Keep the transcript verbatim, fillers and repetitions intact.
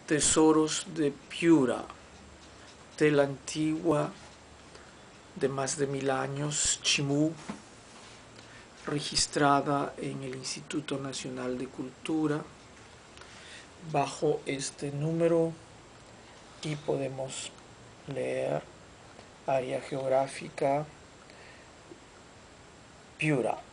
Tesoros de Piura, tela antigua de más de mil años, chimú, registrada en el Instituto Nacional de Cultura bajo este número, y podemos leer área geográfica Piura.